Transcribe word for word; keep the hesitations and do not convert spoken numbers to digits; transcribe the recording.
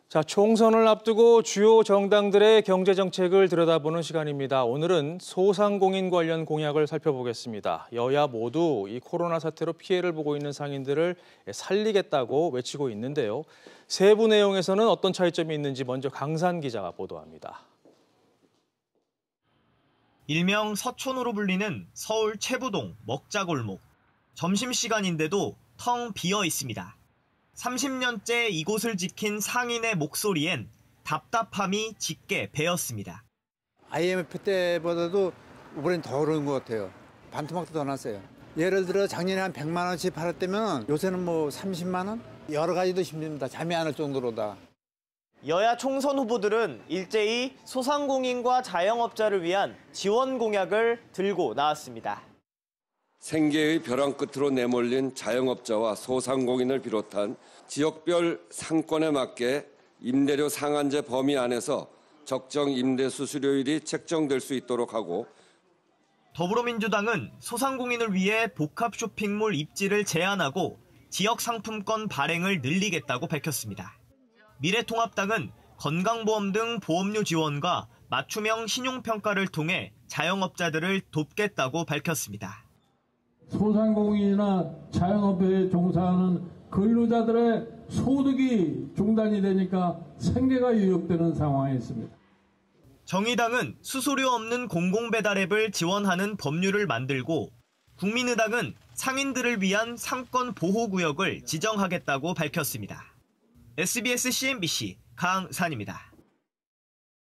자, 총선을 앞두고 주요 정당들의 경제 정책을 들여다보는 시간입니다. 오늘은 소상공인 관련 공약을 살펴보겠습니다. 여야 모두 이 코로나 사태로 피해를 보고 있는 상인들을 살리겠다고 외치고 있는데요. 세부 내용에서는 어떤 차이점이 있는지 먼저 강산 기자가 보도합니다. 일명 서촌으로 불리는 서울 최부동 먹자골목. 점심시간인데도 텅 비어 있습니다. 삼십 년째 이곳을 지킨 상인의 목소리엔 답답함이 짙게 배었습니다. 아이엠에프 때보다도 올해는 더 오른 것 같아요. 반토막도 더 났어요. 예를 들어 작년에 한 백만 원씩 팔았다면 요새는 뭐 삼십만 원? 여러 가지도 힘듭니다. 잠이 안 올 정도로다. 여야 총선 후보들은 일제히 소상공인과 자영업자를 위한 지원 공약을 들고 나왔습니다. 생계의 벼랑 끝으로 내몰린 자영업자와 소상공인을 비롯한 지역별 상권에 맞게 임대료 상한제 범위 안에서 적정 임대 수수료율이 책정될 수 있도록 하고, 더불어민주당은 소상공인을 위해 복합 쇼핑몰 입지를 제한하고 지역 상품권 발행을 늘리겠다고 밝혔습니다. 미래통합당은 건강보험 등 보험료 지원과 맞춤형 신용평가를 통해 자영업자들을 돕겠다고 밝혔습니다. 소상공인이나 자영업에 종사하는 근로자들의 소득이 중단이 되니까 생계가 위협되는 상황에 있습니다. 정의당은 수수료 없는 공공배달 앱을 지원하는 법률을 만들고, 국민의당은 상인들을 위한 상권 보호구역을 지정하겠다고 밝혔습니다. 에스비에스 씨엔비씨 강산입니다.